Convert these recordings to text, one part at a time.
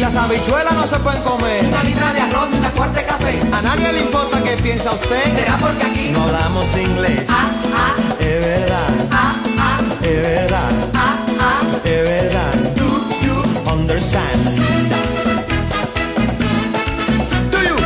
las habichuelas no se pueden comer. Una libra de arroz y una cuarta de café. A nadie le importa qué piensa usted. ¿Será porque aquí no hablamos inglés? Es verdad. Es verdad. Es verdad. Do you understand? Do you?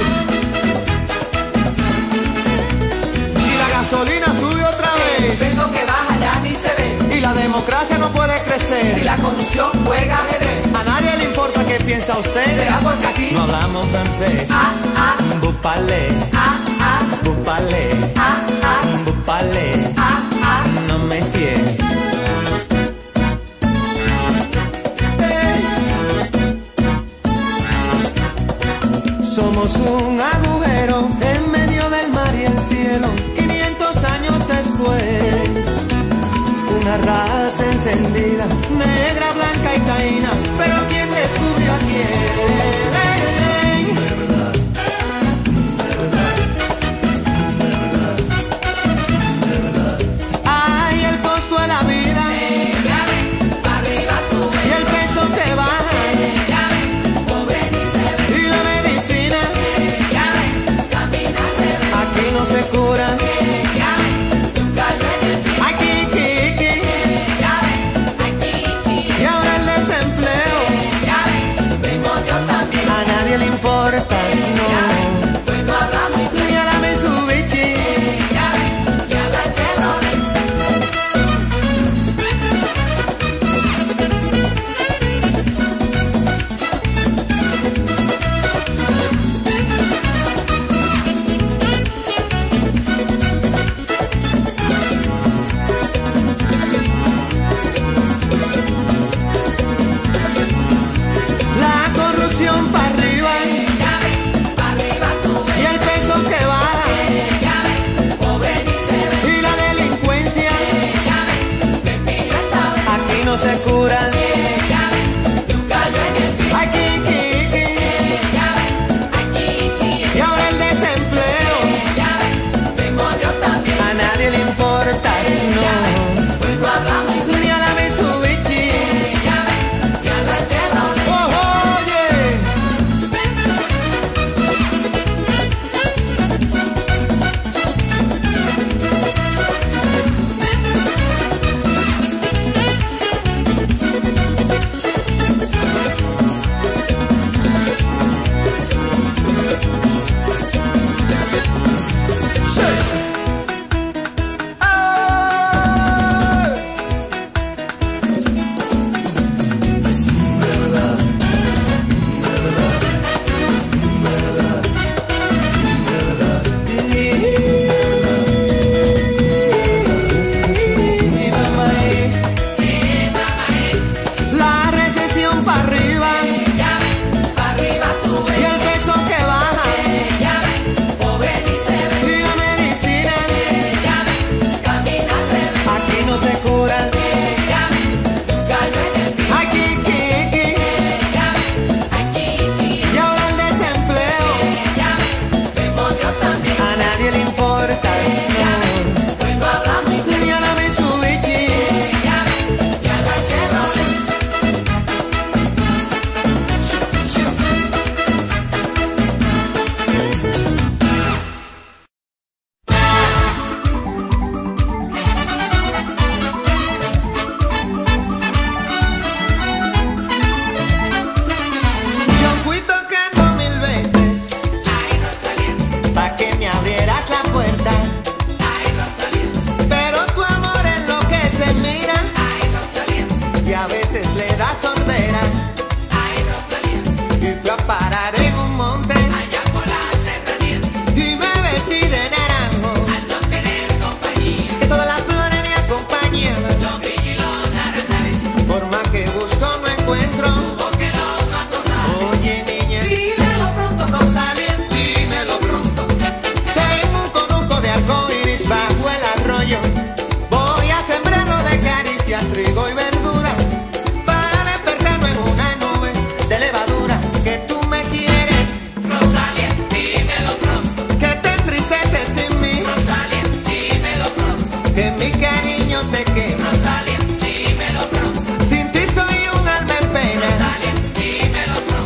Si la gasolina sube otra El vez peso que baja ya ni se ve. y la democracia no puede Si crecer, la corrupción juega ajedrez. a nadie le importa qué piensa usted. ¿Será porque aquí No hablamos francés. Vous parlez, vous parlez, vous parlez, no monsieur. Somos un agujero en medio del mar y el cielo. 500 años después, una raza encendida, negra, blanca y taína. Pero ¿quién descubrió a quién? Ay, el costo de la vida y el peso que baja y la medicina aquí no se cura. Ay, Kiki, y ahora el desempleo a nadie le importa, no, ni a la Mitsubishi. La corrupción para arriba y el peso que baja y la delincuencia aquí no se cura. Ay, Kiki, y ahora el desempleo a nadie le importa, no, ni a la Mitsubishi. Oh, oye. La recesión para arriba y el peso que baja y la medicina aquí no se cura. Ay, Kiki, y ahora el desempleo a nadie le importa, no, ni a la Mitsubishi. Yo fui tocando 1000 veces pa' que me abrieras la puerta, pero tu amor es lo que se mira y a veces le da sordera. Y fui a parar en un monte y me vestí de naranjo, que todas las flores me acompañaban. Por más que busco no encuentro. Oye, niña, dímelo pronto, Rosalía, dímelo pronto. Tengo un conuco de arcoíris bajo el arroyo. Voy a sembrarlo de caricias, trigo y verdura, para despertarme en una nube de levadura. Que tú me quieres, Rosalía, dímelo pronto. que te entristeces sin mí, Rosalía, dímelo pronto. que mi cariño te quema. Rosalía, dímelo pronto. Sin ti soy un alma en pena. Rosalía, dímelo pronto.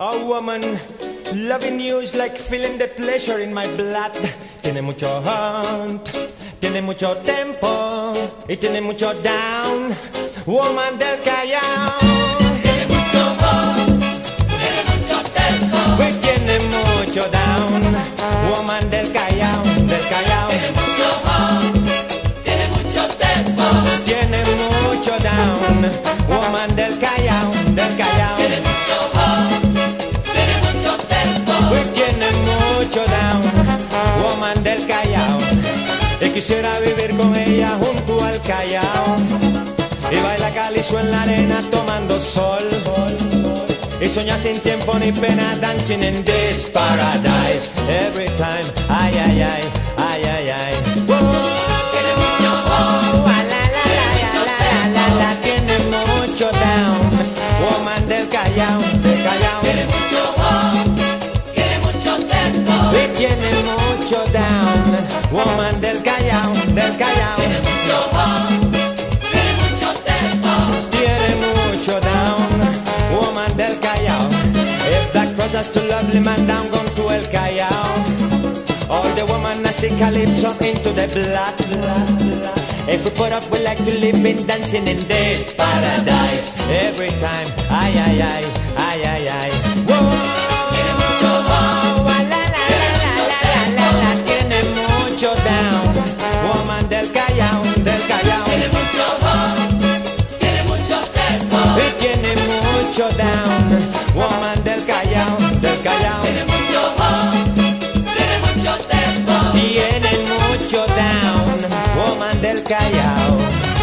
A woman loving you is like feeling the pleasure in my blood. Tiene mucho hunt, tiene mucho tempo y tiene mucho down. Woman del Callao. Tiene mucho hunt, tiene mucho tempo. Pues tiene mucho down. Woman del Callao, del Callao. Tiene mucho hunt, tiene mucho tempo. Tiene mucho down. Woman del Callao, del Callao. Tiene mucho hunt, tiene mucho tempo. Pues tiene mucho down. Woman del Callao. Y quisiera vivir con ella junto al Callao. Y baila calizo en la arena tomando sol. Y sueña sin tiempo ni pena, dancing in this paradise. Every time, ay, ay, ay, ay, ay, ay. Tiene mucho hunt, La tiene mucho down. Woman del Callao, del Callao. tiene mucho hunt, tiene mucho tempo. Y tiene mucho down. Woman del Callao, del Callao. Tiene mucho hunt, tiene mucho tempo. Tiene mucho down. Woman del Callao. If that crosses to lovely man down, gone to El Callao. All the woman I see calypso into the blood. If we put up, we like to live in dancing in this paradise. Every time, ay, ay, ay, ay, ay, ay. Whoa. Tiene mucho hunt, La tiene mucho down. Woman del Callao, del Callao. tiene mucho hunt, tiene mucho tempo. Y tiene mucho down. Woman del Callao, del Callao. Tiene mucho hunt, tiene mucho tempo. Tiene mucho down. Woman del Callao.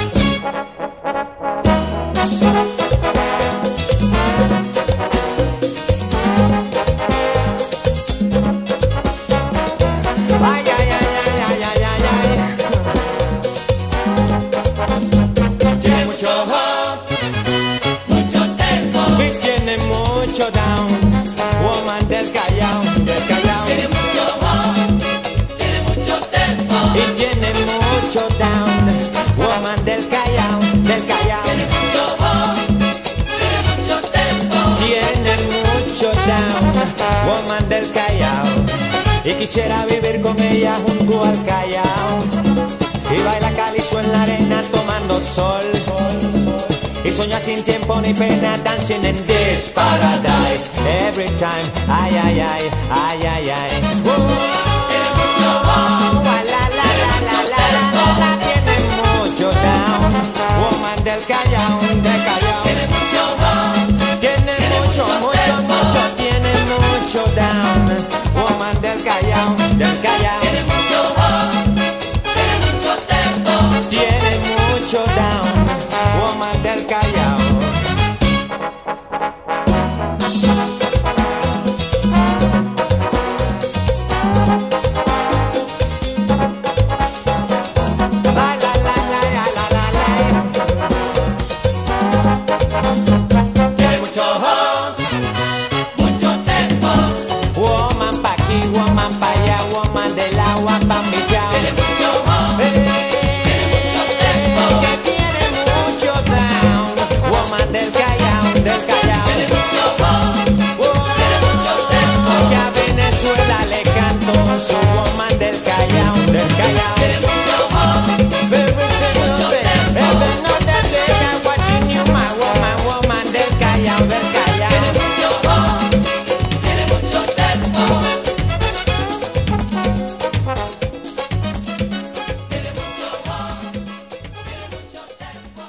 Ay, ay, ay, ay, ay, ay, ay, ay. Tiene mucho hot Mucho tempo. y tiene mucho down. Woman del Callao, del Callao. Tiene mucho hunt, tiene mucho tempo. Y tiene mucho down. Woman del Callao, del Callao. Tiene mucho hunt, tiene mucho tempo. Tiene mucho down. Woman del Callao. Y quisiera vivir con ella junto al Callao. Y baila calizo en la arena tomando sol. Y sueña sin tiempo ni pena, dancing in this paradise. Every time, ay, ay, ay, ay, ay, ay. Tiene mucho hunt, La tiene mucho down. Woman del Callao, del Callao. tiene mucho hunt, Tiene mucho, mucho, mucho, tiene mucho down. Woman del Callao, del Callao. tiene mucho hunt, tiene mucho tempo. Tiene mucho down. Woman del Callao. La la la la la la la. Tiene mucho hunt, mucho tempo. Woman pa' aquí, woman pa' allá, woman del agua pa' mi chao. Tiene mucho hunt, Que tiene mucho down. Woman del Callao, del Callao. tiene mucho hunt, mucho tempo. Que a Venezuela le canto su woman del Callao, del Callao. Tiene mucho hunt, Every no te llega watching you, my woman, woman del Callao, del Callao. mucho hunt, tiene mucho tempo. Tiene mucho hunt, tiene mucho tempo.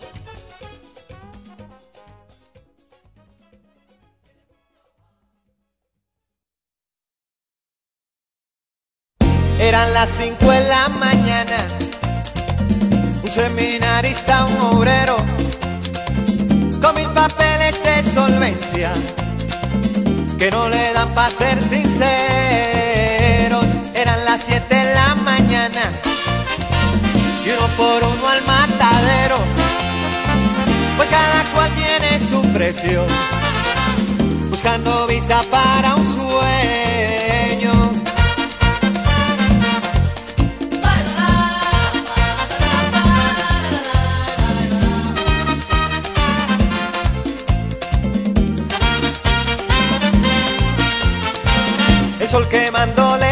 Eran las 5 de la mañana. Un seminarista, un obrero, con 1000 papeles de solvencia que no le dan para ser sinceros. Eran las 7 de la mañana y uno por uno al matadero, pues cada cual tiene su precio, buscando visa para un sueño.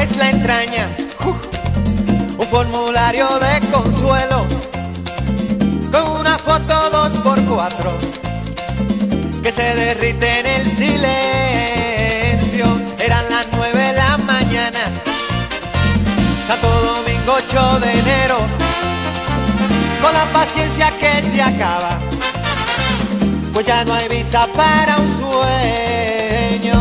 es la entraña, un formulario de consuelo con una foto 2x4 que se derrite en el silencio. Eran las 9 de la mañana, Santo Domingo 8 de enero, con la paciencia que se acaba, pues ya no hay visa para un sueño.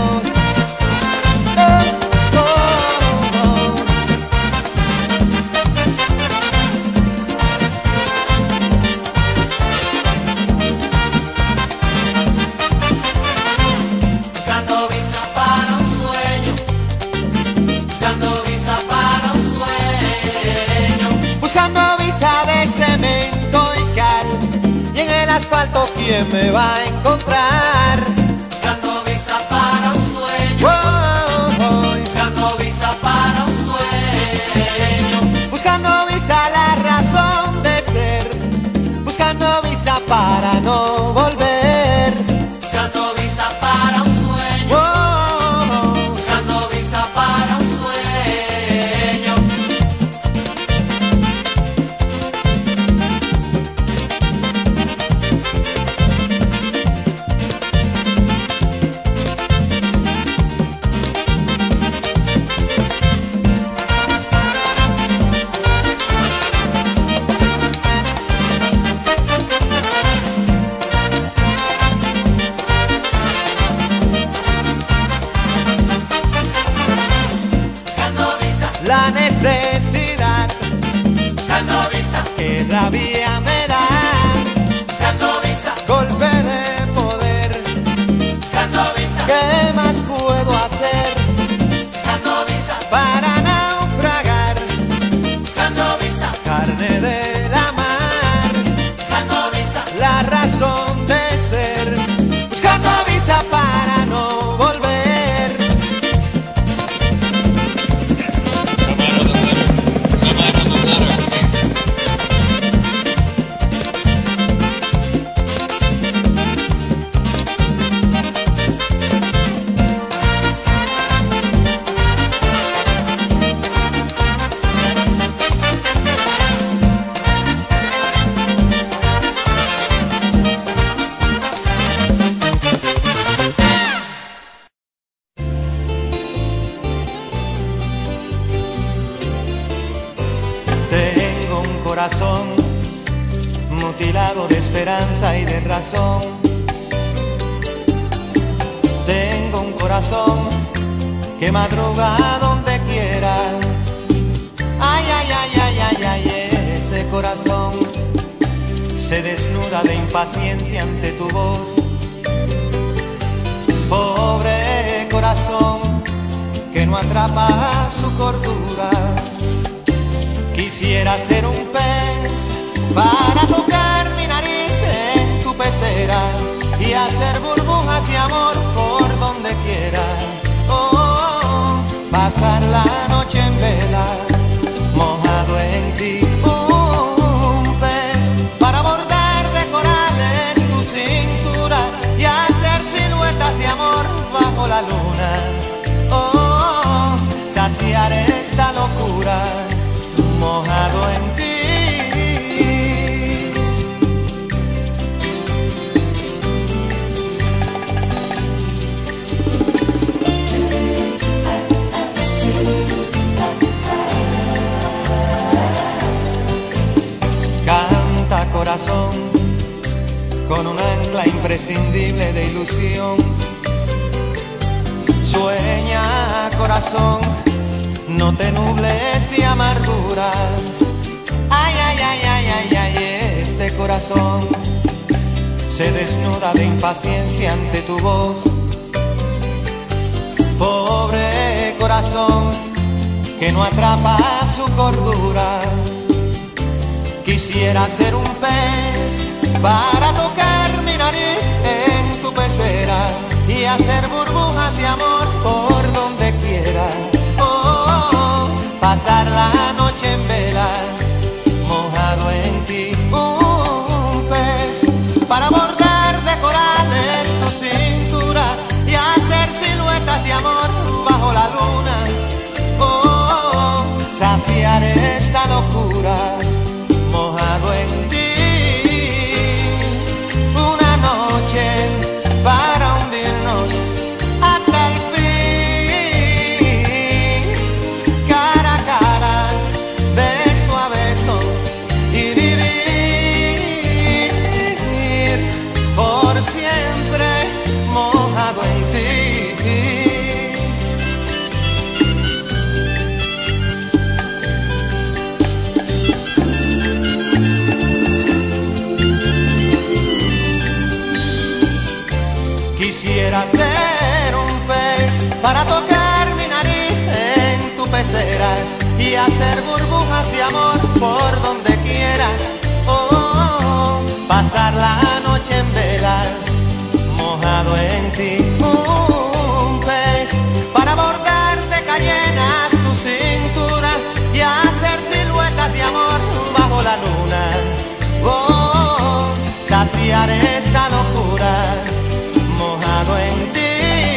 Buscando visa para un sueño, buscando visa para un sueño, Buscando visa de cemento y cal, y en el asfalto ¿quién me va a encontrar? buscando visa para un sueño, buscando visa para un sueño, Buscando visa la razón de ser, buscando visa para no volver. buscando visa para un sueño, buscando visa para un sueño. Buscando visa, La necesidad buscando visa, que rabia me da, buscando visa, golpe de poder, buscando visa, ¿qué más puedo hacer buscando visa, para naufragar? buscando visa, Carne de la mar, buscando visa, la razón de ser, buscando visa para no volver. Tengo un corazón mutilado de esperanza y de razón. Tengo un corazón que madruga donde quiera. Ay, ay, ay, ay, ay, ay, ese corazón se desnuda de impaciencia ante tu voz. Pobre corazón que no atrapa su cordura. Quisiera ser un pez para tocar mi nariz en tu pecera y hacer burbujas de amor por donde quiera. Oh, pasar la noche en vela, mojado en ti. Un pez para bordar de corales tu cintura y hacer siluetas de amor bajo la luna. Oh, saciar esta locura mojado en ti. Canta corazón con un ancla imprescindible de ilusión. Sueña corazón, no te nubles de amargura. Ay, ay, ay, ay, ay, ay, este corazón se desnuda de impaciencia ante tu voz. Pobre corazón que no atrapa su cordura. Quisiera ser un pez para tocar mi nariz en tu pecera y hacer burbujas de amor por donde quiera. Oh, pasar la noche en vela, mojado en ti. Un pez para bordar de corales tu cintura y hacer siluetas de amor bajo la luna. Oh, hacer burbujas de amor por donde quiera. Oh, pasar la noche en vela, mojado en ti. Un pez para bordarte cayenas tu cintura y hacer siluetas de amor bajo la luna. Oh, saciar esta locura, mojado en ti.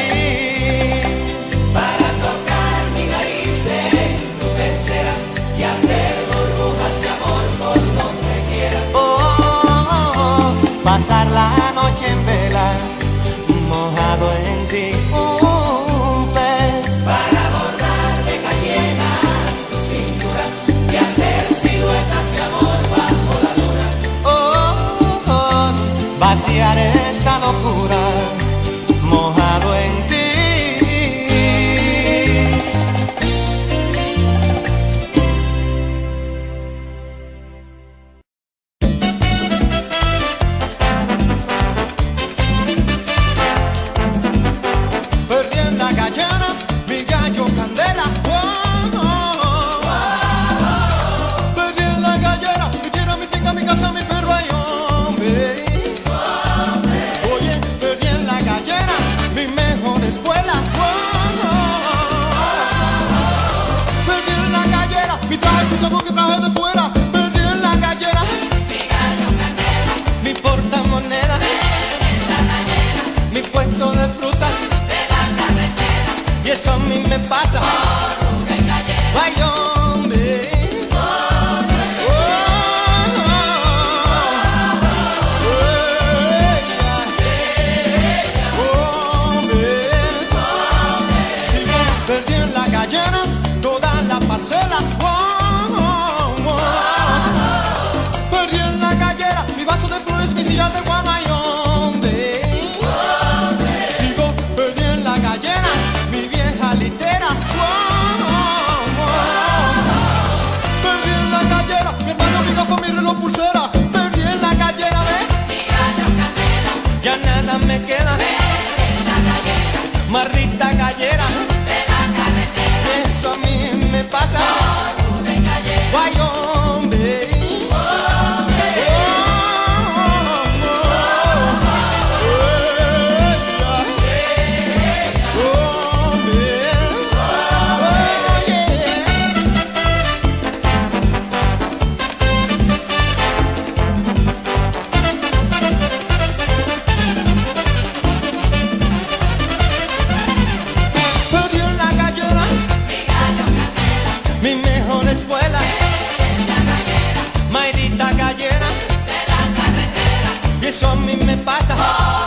Para tocar mi nariz en tu pecera y hacer burbujas de amor por donde quiera. Pasar la noche en vela, mojado en ti. Un pez para bordar de cayenas tu cintura y hacer siluetas de amor bajo la luna. Vaciar esta locura, mojado en ti. Perdí en la gallera mi gallo candela. Perdí en la gallera mi tierra, mi finca, mi casa, mi perro, ay hombre. Oye, perdí en la gallera mi mejor escuela. Perdí en la gallera mi traje pisado que traje de fuera. Perdí en la gallera mi portamoneda, mi puesto de fruta. Y eso a mí me pasa. Ay, hombre. Sigo perdí en la gallera toda la parcela. Perdí en la gallera mi vaso de flores, mi silla de guama, ay, hombre. Sigo perdí en la gallera mi vieja litera. Perdí en la gallera mi hermano, mi gafa, mi reloj, pulsera. Perdí en la gallera, ¿ves? Ya nada me queda. Marrita gallera, eso a mí me pasa. Guay, hombre. Perdí en la gallera mi mejor escuela. Mayrita gallera, y eso a mí me pasa.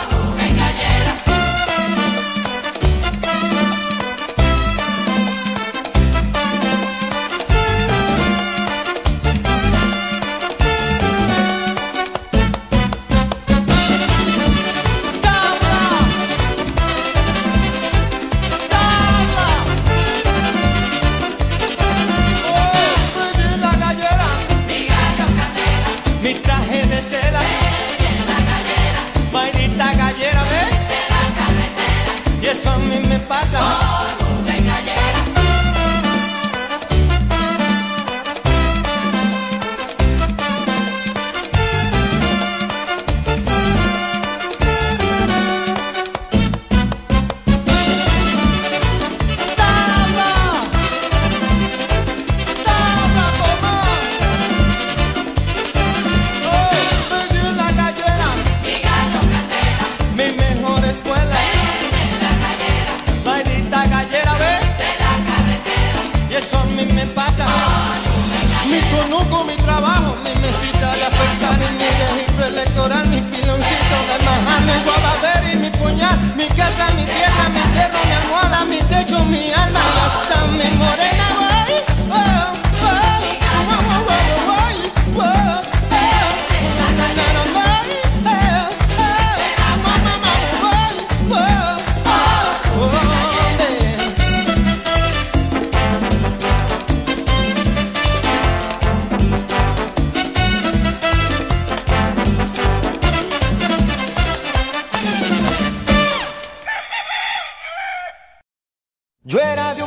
Perdí en la gallera mi traje de seda. Mayrita gallera, ¿ves? Y eso a mí me pasa. ¡Tabla! ¡Tabla, toma! Perdí en la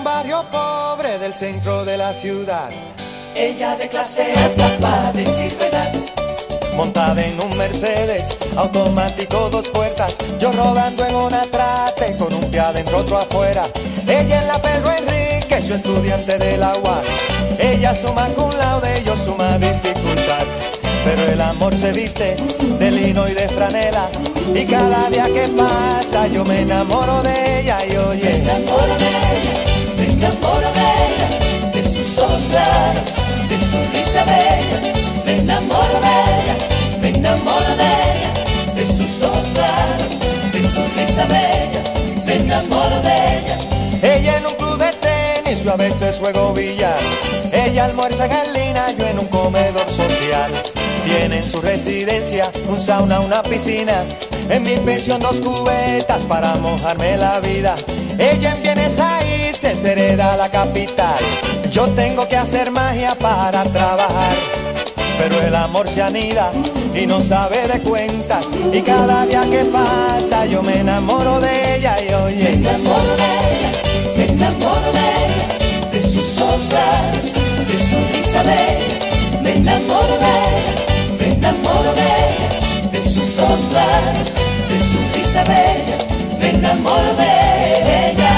un barrio pobre del centro de la ciudad. Ella de clase alta para decir verdad. Montada en un Mercedes automático 2 puertas, yo rodando en una trate con un pie adentro otro afuera. Ella en la Pedro Enrique, su estudiante de la UAS. Ella suma cum laude, yo suma dificultad. Pero el amor se viste de lino y de franela, y cada día que pasa yo me enamoro de ella. Y oye, me enamoro de ella, me enamoro de ella, de sus ojos claros, de su risa bella. Me enamoro de ella, me enamoro de ella, de sus ojos claros, de su risa bella. Me enamoro de ella. Ella en un club de tenis, yo a veces juego billar. Ella almuerza en Galina, yo en un comedor social. Tiene en su residencia un sauna, una piscina. En mi pensión 2 cubetas para mojarme la vida. Ella en bienes raíces hereda la capital. Yo tengo que hacer magia para trabajar. Pero el amor se anida y no sabe de cuentas, y cada día que pasa yo me enamoro de ella. Y oye, me enamoro de ella, me enamoro de ella, de sus ojos claros, de su risa bella. Me enamoro de ella, me enamoro de ella, de sus ojos claros, de su risa bella. Me enamoro de ella.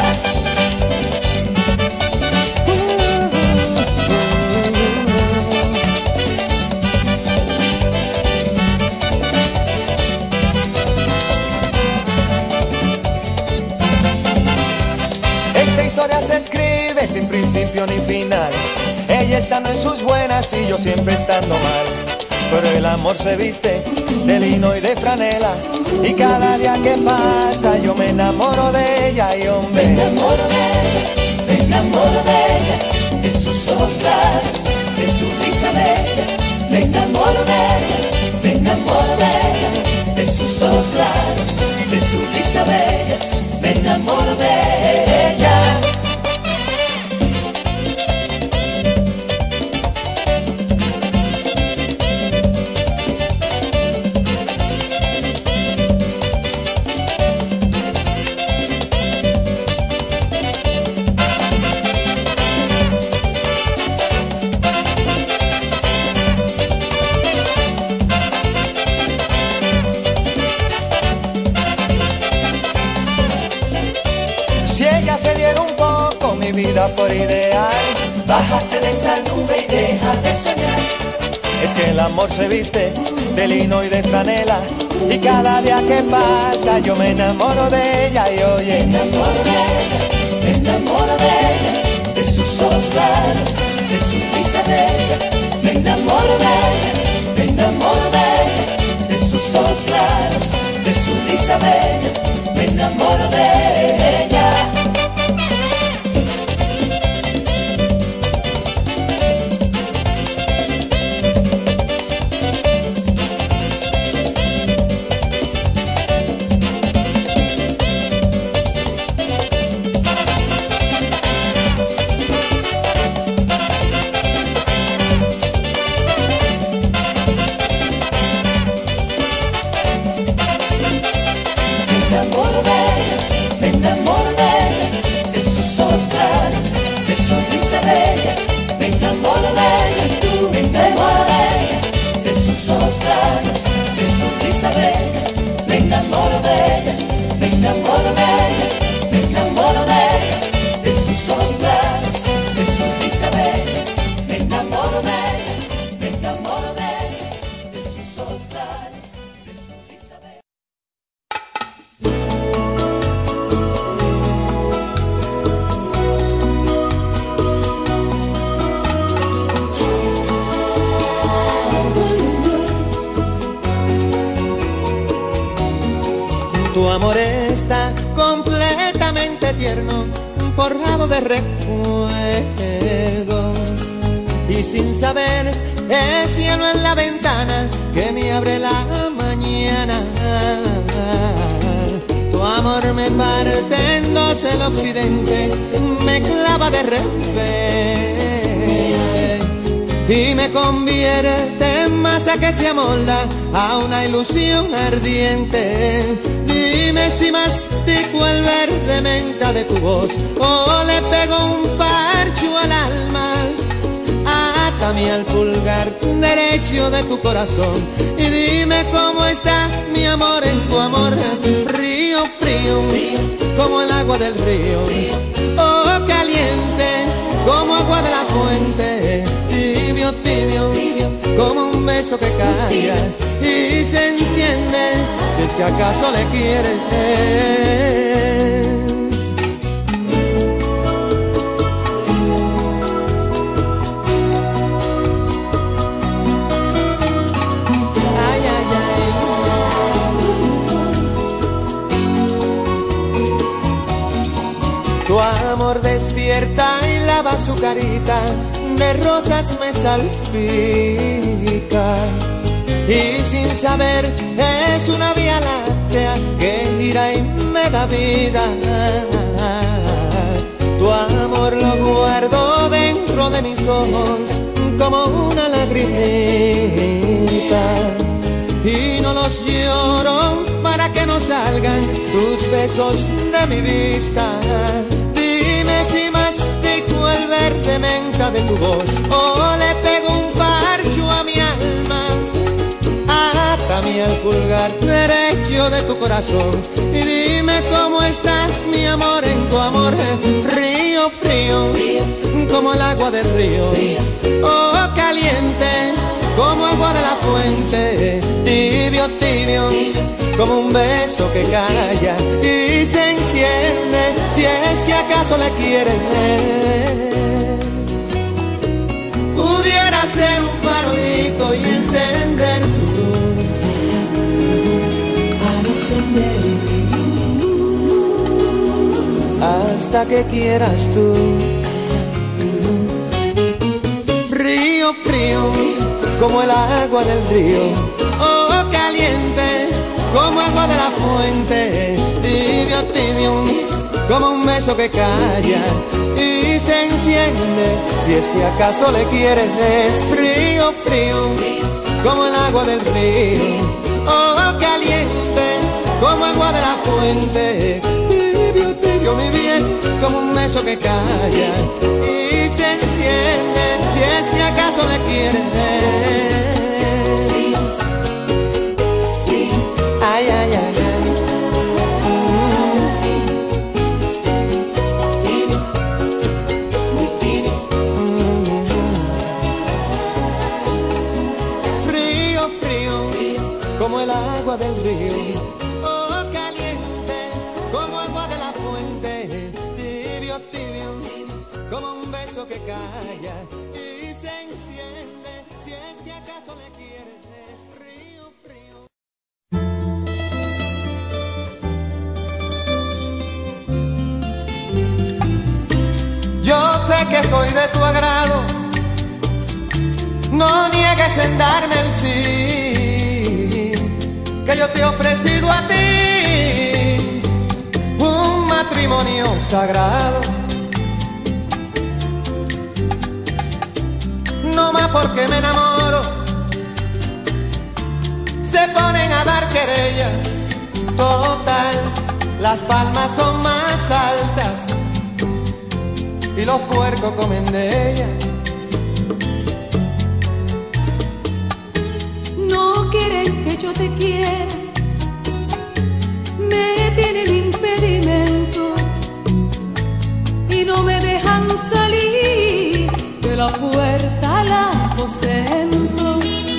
Se escribe sin principio ni final. Ella estando en sus buenas y yo siempre estando mal. Pero el amor se viste de lino y de franela, y cada día que pasa yo me enamoro de ella. Y hombre, me enamoro de ella, me enamoro de ella, de sus ojos claros, de su risa bella. Me enamoro de ella, me enamoro de ella, de sus ojos claros, de su risa bella. Me enamoro de ella. Por ideal, bájate de esa nube y deja de soñar. Es que el amor se viste de lino y de franela, y cada día que pasa yo me enamoro de ella. Y oye, me enamoro de ella, me enamoro de ella, de sus ojos claros, de su risa bella. Me enamoro de ella, me enamoro de ella, de sus ojos claros, de su risa bella. Me enamoro de ella. Tu amor está completamente tierno, forrado de recuerdos, y sin saber el cielo en la ventana que me abre la mañana. Tu amor me parte en dos el occidente, me clava de repente y me convierte en masa que se amolda a una ilusión ardiente. Dime si mastico el verde menta de tu voz o le pego un parcho al alma. Atame al pulgar derecho de tu corazón y dime cómo está mi amor en tu amor. Frío, frío, como el agua del río, oh caliente, como agua de la fuente. Tibio, tibio, como un beso que cae y se enciende, si es que acaso le quieres. Tu amor despierta y lava su carita, de rosas me salpica. Y sin saber es una vía láctea que gira y me da vida. Tu amor lo guardo dentro de mis ojos como una lagrimita. Y no los lloro para que no salgan tus besos de mi vista. Dime si mastico el verde menta de tu voz o le pego un parcho a mi alma. Atame al pulgar derecho de tu corazón y dime cómo está mi amor en tu amor. Frío, frío, como el agua del río, oh caliente, como agua de la fuente. Tibio, tibio, como un beso que calla y se enciende, si es que acaso le quieres. Pudiera ser un farolito y encender tu luz, para encender hasta que quieras tú. Frío, frío, como el agua del río, oh caliente, como agua de la fuente. Tibio, tibio, como un beso que calla y se enciende, si es que acaso le quieres. Frío, frío, como el agua del río, oh caliente, como agua de la fuente. Tibio, tibio, mi bien, como un beso que calla y se enciende, si es que acaso le quieres. Ay, ay, ay, ay. Frío, frío, como el agua del río, oh caliente, como agua de la fuente. Tibio, tibio, como un beso que calla y se enciende, si es que acaso le quieres. Frío, frío. Yo sé que soy de tu agrado, no niegues en darme el sí, que yo te he ofrecido a ti un matrimonio sagrado. No más porque me enamoro, se ponen a dar querella. Total, las palmas son más altas y los puercos comen de ella. No quieren que yo te quiera, me tienen impedimento y no me dejan salir de la puerta al aposento.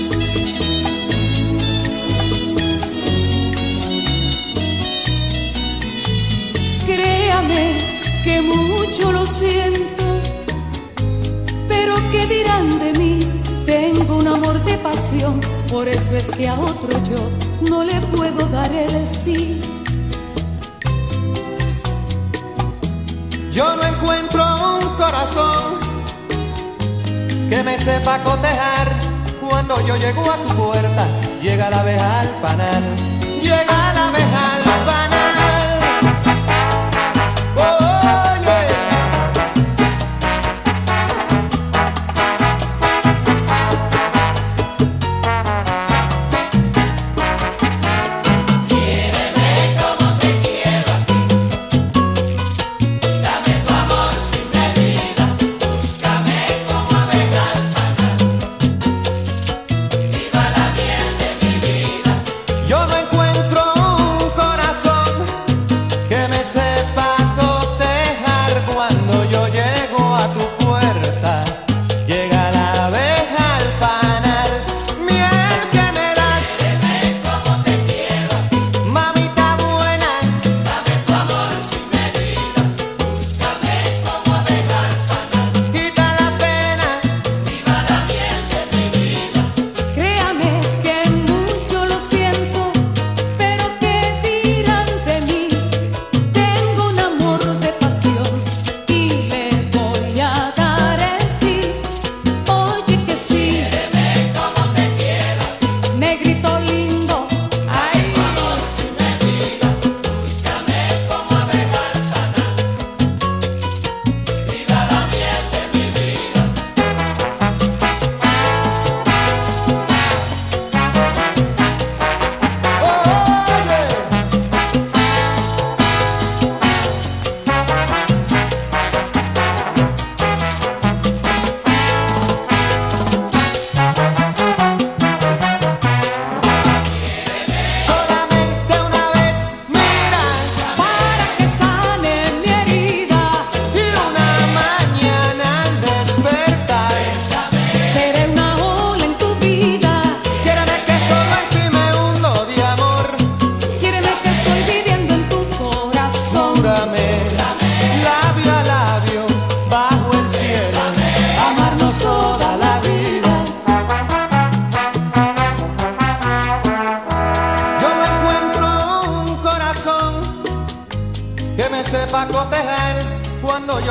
Créame que mucho lo siento, pero ¿qué dirán de mí? Tengo un amor de pasión, por eso es que a otro yo no le puedo dar el sí. Yo no encuentro un corazón que me sepa cotejar. Cuando yo llego a tu puerta, llega la abeja al panal, llega la abeja al panal.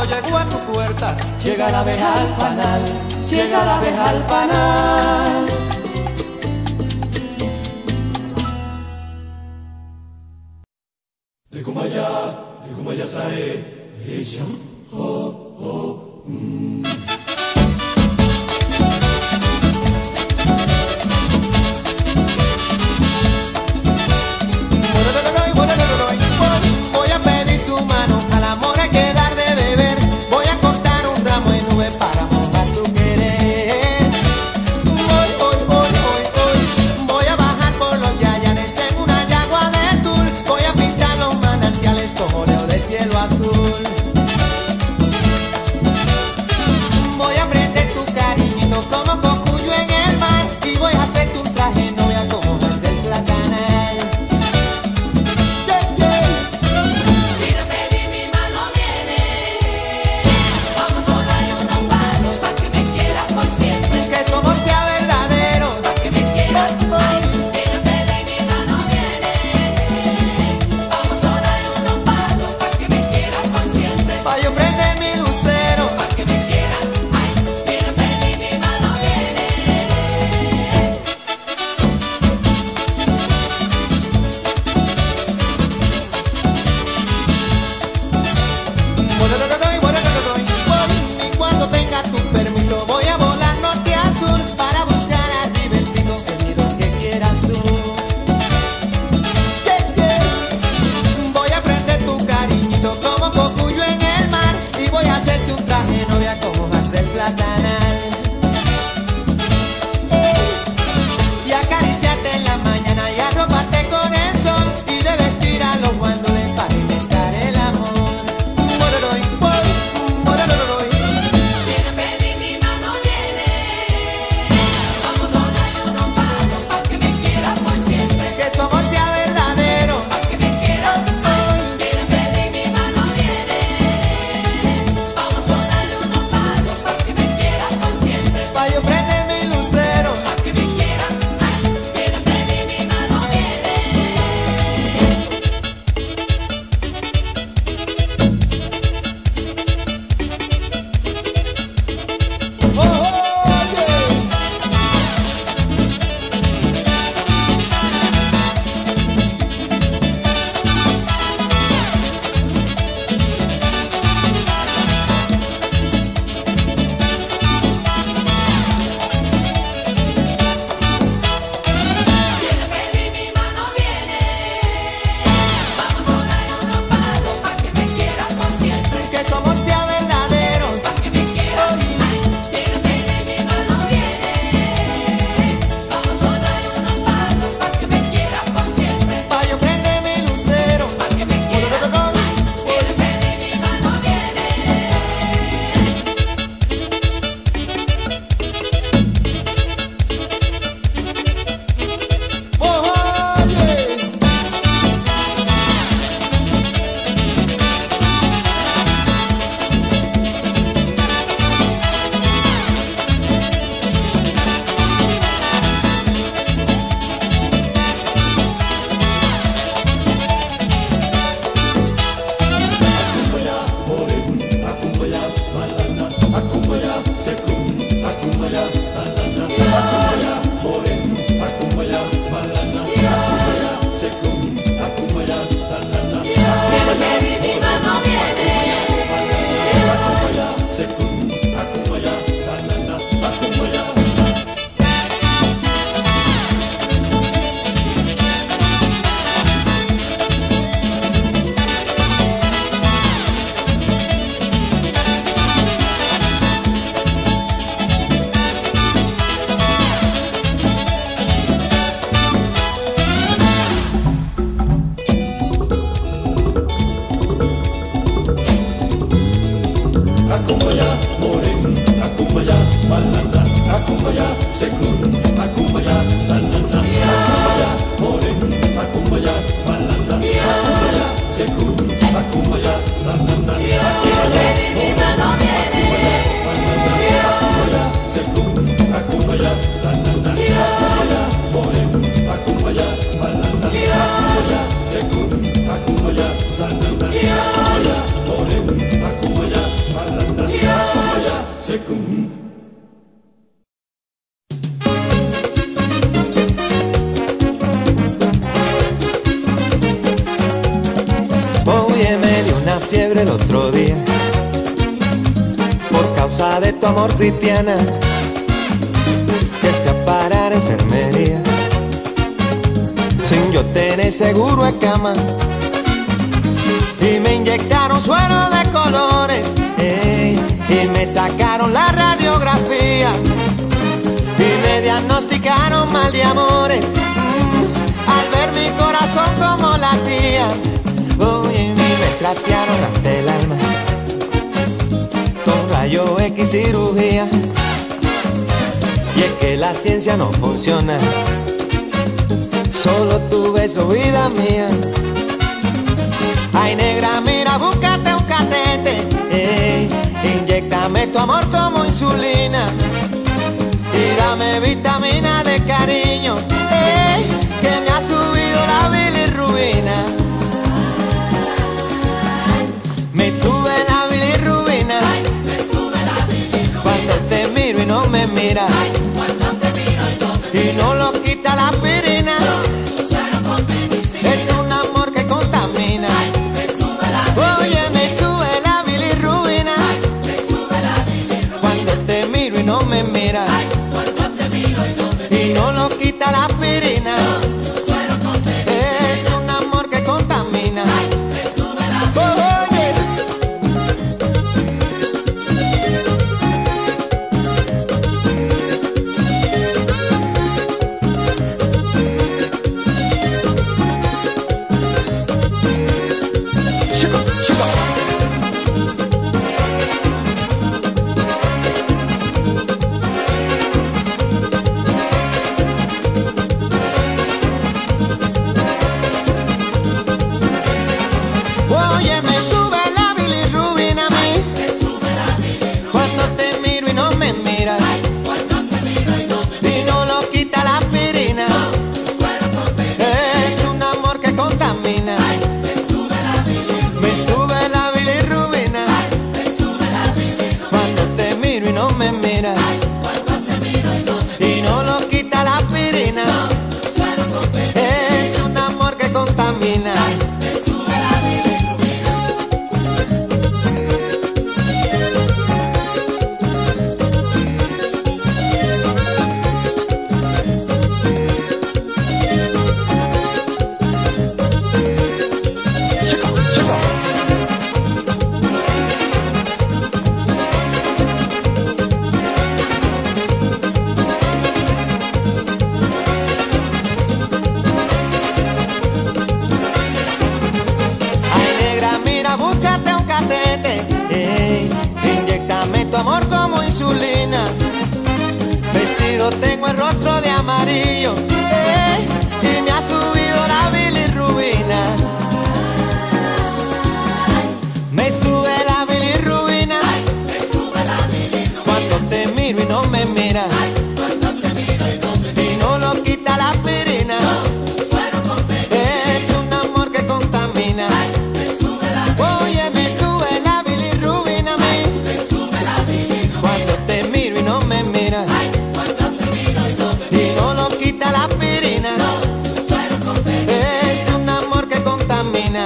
cuando llegó a tu puerta, llega la abeja al panal, llega la abeja al panal. De Kumaya sae, ella, oh, oh, Voy a pedir su mano, al amor hay que dar de beber. Voy a cortar un ramo de nubes para mojar su querer. Voy a bajar por los yayanes en una yagua de tul. Voy a pintar los manantiales como leo de cielo azul. fiebre el otro día por causa de tu amor, cristiana, que fui a parar a enfermería sin yo tener seguro de cama, y me inyectaron suero de colores, y me sacaron la radiografía y me diagnosticaron mal de amores, al ver mi corazón como latía. Oye, me trastearon hasta el alma con rayo X cirugía, y es que la ciencia no funciona, solo tu beso, vida mía. Ay, negra, mira, búscate un catete, inyéctame tu amor como insulina y dame vitamina de cariño, que me ha subido la bilirrubina. Me sube la bilirrubina cuando te miro y no me miras, y no lo quita la aspirina, es un amor que contamina. Oye, me sube la bilirrubina cuando te miro y no me miras, y no lo quita la aspirina, es un amor que contamina. Oye, me sube la bilirrubina a mí cuando te miro y no me miras, y no lo quita la aspirina, es un amor que contamina. Me sube la bilirrubina cuando te miro y no me miras, y no lo quita la aspirina, es un amor que contamina. Búscate un catete, inyéctame tu amor como insulina. Vestido tengo el rostro de amarillo, y me ha subido la bilirrubina. Me sube la bilirrubina cuando te miro y no me miras, y no lo quita la aspirina, es un amor que contamina. Oye, me sube la bilirrubina a mí cuando te miro y no me miras, y no lo quita la aspirina, es un amor que contamina.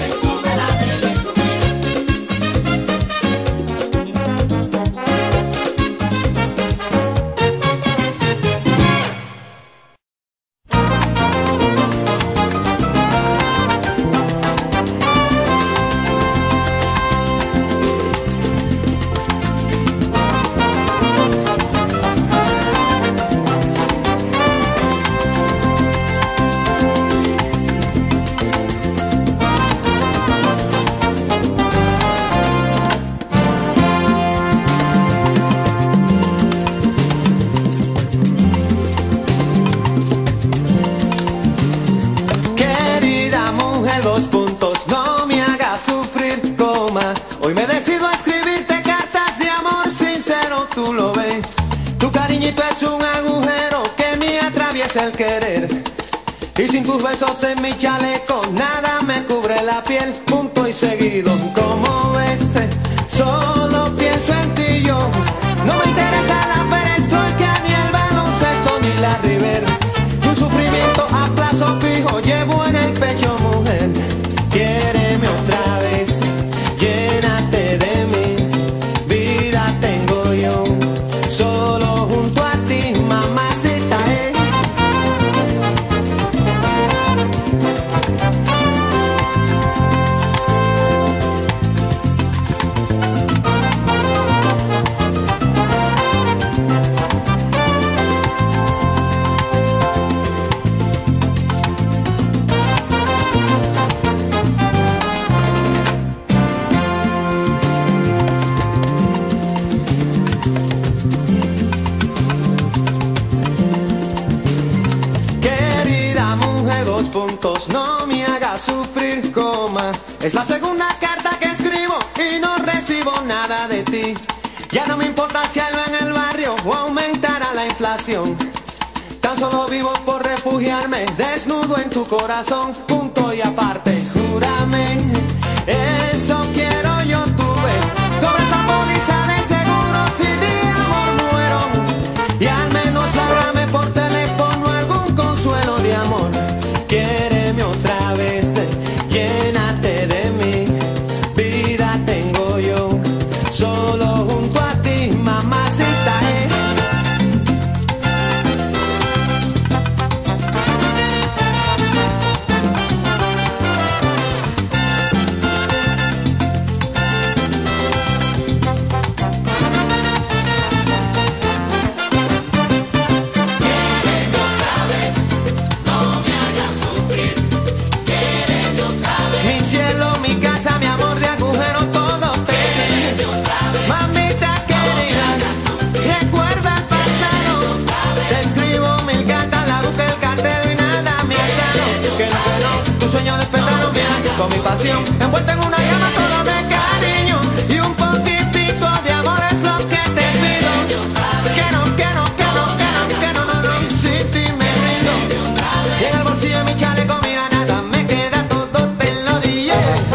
El querer, y sin tus besos en mi chaleco nada me cubre la piel. Punto y seguido, como ves, solo pienso en ti yo. No me interesa la perestroika, ni el baloncesto, ni la River. Un sufrimiento a plazo fijo llevo en el pecho, mujer. Quiéreme otra vez, mujer, dos puntos, no me hagas sufrir, coma. Es la segunda carta que escribo y no recibo nada de ti. Ya no me importa si algo en el barrio o aumentará la inflación. Tan solo vivo por refugiarme desnudo en tu corazón. Punto y aparte, júrame, eso quiero yo tuve. Cobra esa póliza de seguro si de amor muero. Y al menos háblame por teléfono algún consuelo de amor. Quiéreme otra vez, llénate de mí. Vida tengo yo, solo junto a ti, mamacita. Con mi pasión, envuelta en una llama todo de cariño y un poquitico de amor es lo que te pido. Que no, si ti me rindo. Y en el bolsillo de mi chaleco, mira, nada me queda, todo te lo di.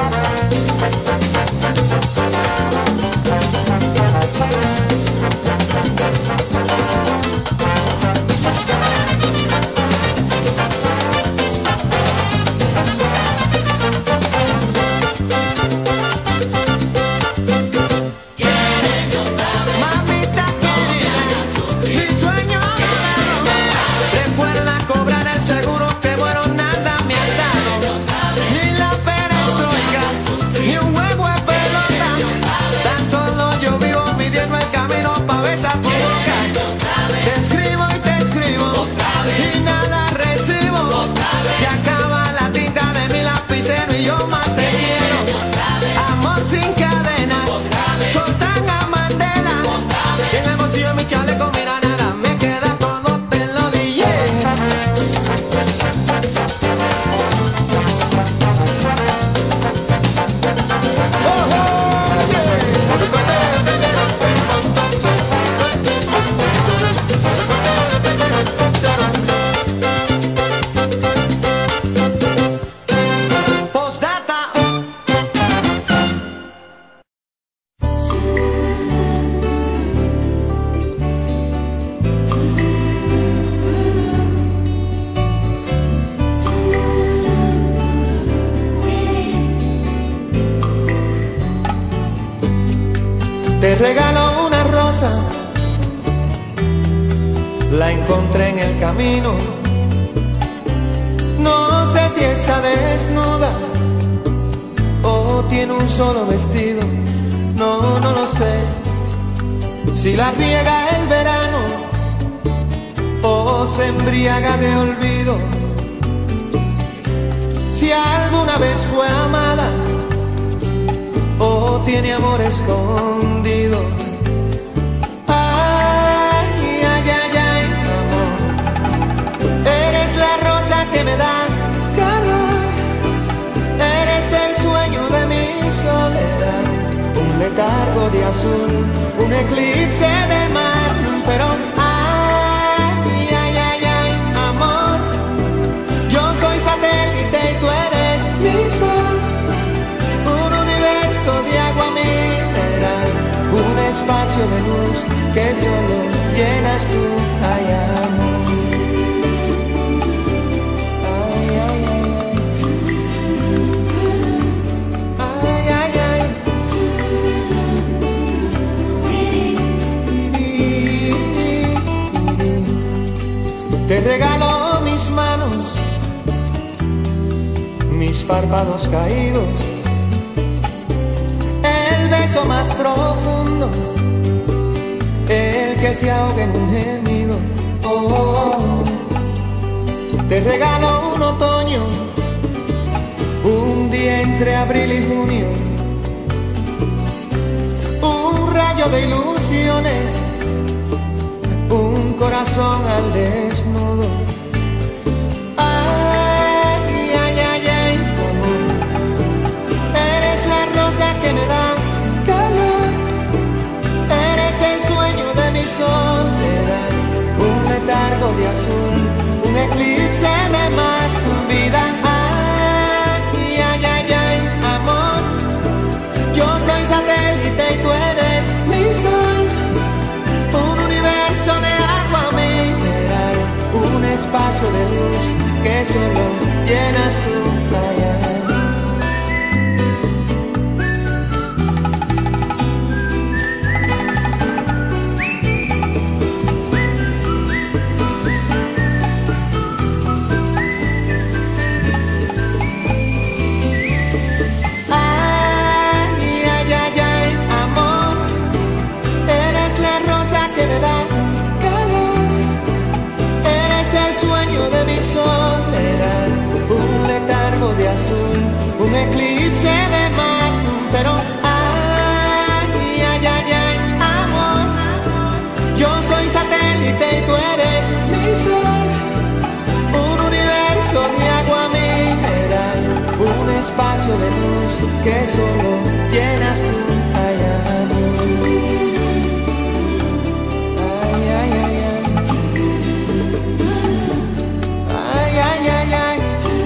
Te regalo una rosa, la encontré en el camino. No sé si está desnuda o tiene un solo vestido. No lo sé. Si la riega el verano o se embriaga de olvido. Si alguna vez fue amada o tiene amor escondido. Ay, ay, ay, ay, amor, eres la rosa que me da calor. Eres el sueño de mi soledad, un letargo de azul, un eclipse de mar. Pero ay, ay, ay, ay, amor, yo soy satélite y tú eres mi sol. De agua mineral, un espacio de luz que solo llenas tú. Ay, amor. Ay, ay, ay, ay. Ay, ay, ay. Te regalo mis manos, mis párpados caídos, beso más profundo, el que se ahoga en un gemido. Oh, te regalo un otoño, un día entre abril y junio, un rayo de ilusiones, un corazón al desnudo. Ay, llenas tú. Un eclipse de mar, pero ay, ay, ay, ay, amor. Yo soy satélite y tú eres mi sol. Un universo de agua mineral, un espacio de luz que solo llenas tú. Ay, amor. Ay, ay, ay, ay. Ay, ay, ay, ay.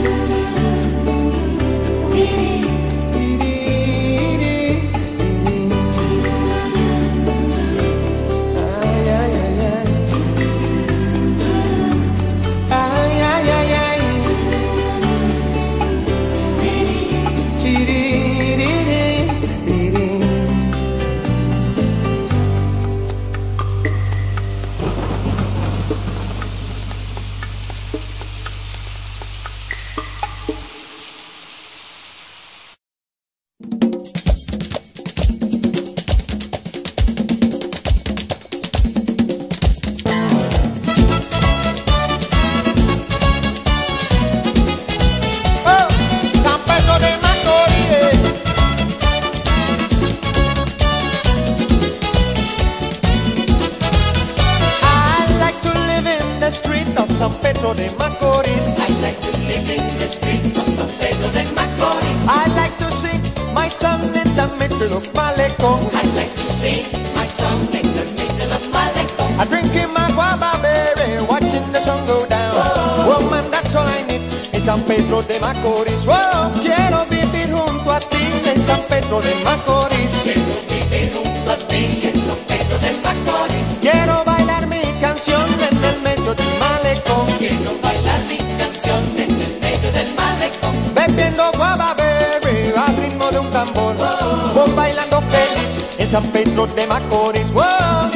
San Pedro de Macorís. I like to live in the streets of San Pedro de Macorís. I like to sing my song in the middle of Malecón. I like to sing my song in the middle of Malecón. I'm drinking my guava berry, watching the sun go down. Oh. Woman, that's all I need in San Pedro de Macorís. Whoa, quiero vivir junto a ti en San Pedro de Macorís. Quiero vivir junto a ti en San Pedro de Macorís. Quiero bailar mi canción en el medio del malecón. Quiero bailar mi canción en el medio del malecón. Bebiendo guava berry al ritmo de un tambor. Voy bailando feliz en San Pedro de Macorís. Wow.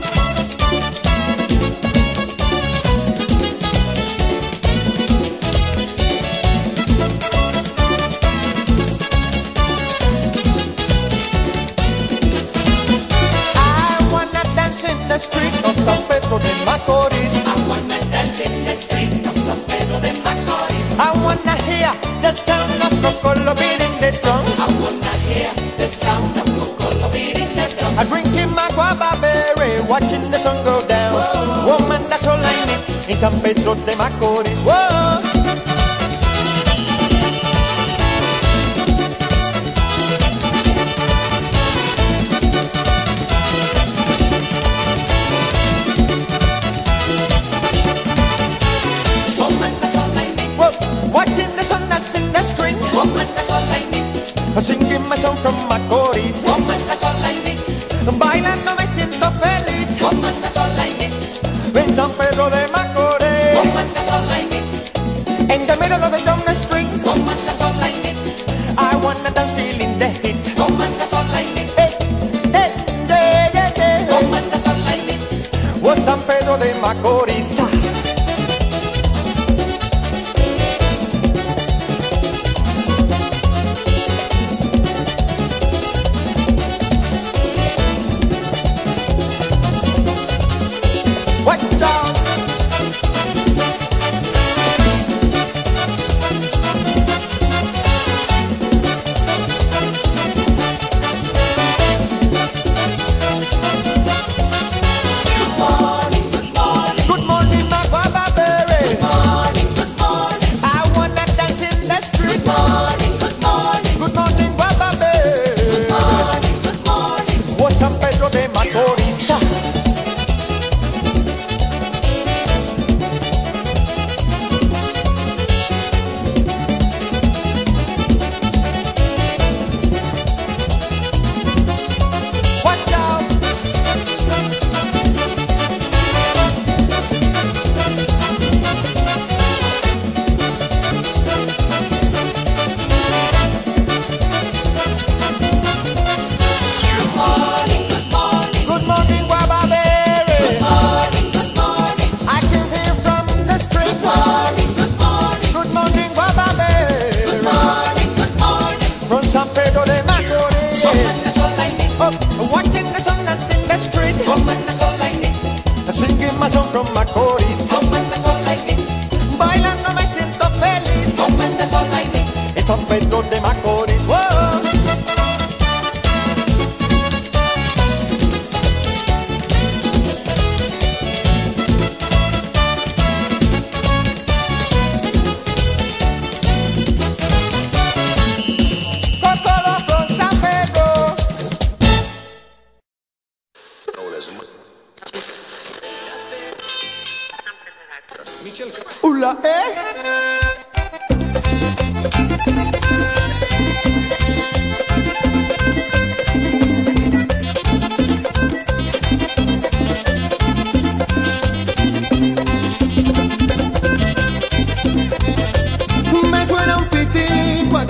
The street of San Pedro de Macorís. I wanna dance in the street of San Pedro de Macorís. I wanna hear the sound of Cocolo beating the drums. I wanna hear the sound of Cocolo beating the drums. I'm drinking my guava berry, watching the sun go down. Whoa. Woman, that's all I need in San Pedro de Macorís. Whoa. Watching the sun dance in the street. Woman, that's all I need. Singing my song from Macorís. Woman, that's all I need. Bailando me siento feliz. Woman, that's all I need. En San Pedro de Macorís. Woman, that's all I need. In the middle of the down the street. Woman, that's all I need. I wanna dance feeling the heat. Woman, that's all I need. Hey, hey, yeah, yeah, yeah. Woman, that's all I need. Oh, San Pedro de Macorís. Watch out!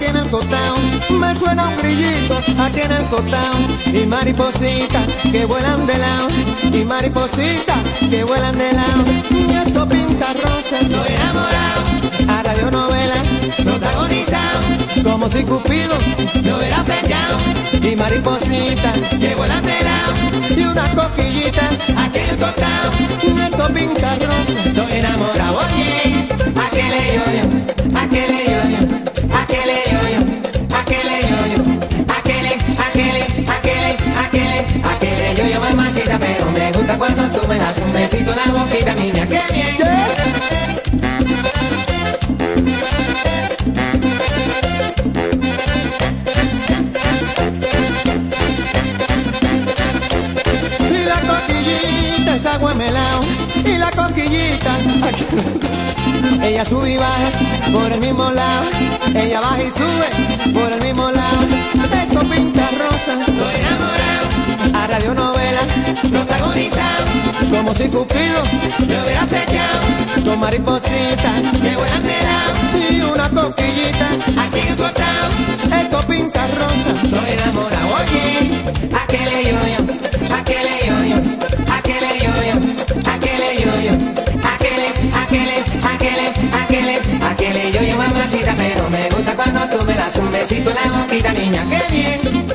aquí en el cotao, me suena un grillito aquí en el cotao, y maripositas que vuelan de lado, y maripositas que vuelan de lado, y esto pinta rosa, estoy enamorado, a radionovela protagonizado, como si Cupido me hubiera flechado, y maripositas que vuelan de lado, y una coquillita aquí en el cotao, esto pinta rosa, estoy enamorado, oye, aquele yo-yo, aquele yo-yo, aquele yo-yo, aquele yo-yo, aquele yo-yo, mamacita, pero me gusta cuando tú me das un besito en la boquita, niña, qué bien. Y la coquillita es agua melao, y la coquillita ella sube y baja por el mismo lado, ella baja y sube por el mismo lado, esto pinta rosa, estoy enamorado, a radionovela protagonizado, como si Cupido me hubiera flechado, con maripositas que vuelan de lado, y una coquillita aquí en el costado, esto pinta rosa, estoy enamorado, oye, aquele yo-yo, aquele yo-yo, aquele yo-yo, aquele yo-yo, aquele yo-yo, mamacita, pero me gusta cuando tú me das un besito en la boquita, niña, qué bien.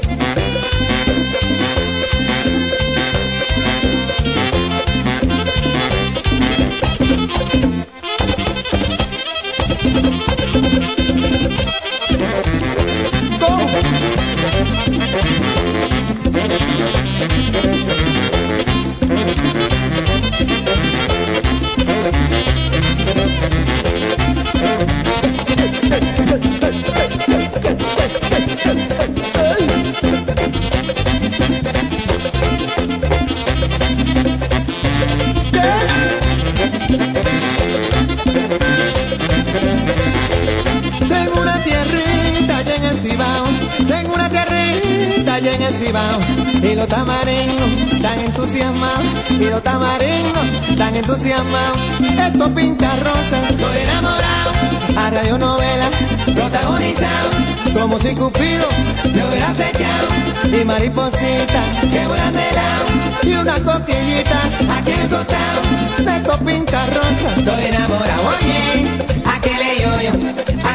Tengo una tierrita allá en el Cibao, y los tamaringos tan entusiasmados, y los tamaringos tan entusiasmados, esto pinta rosa, estoy enamorado, a radionovela protagonizado, como si Cupido me hubiera flechado, y maripositas que vuelan de lado, y una coquillita aquí en el costado, esto pinta rosa, estoy enamorado, oye, aquele yo-yo,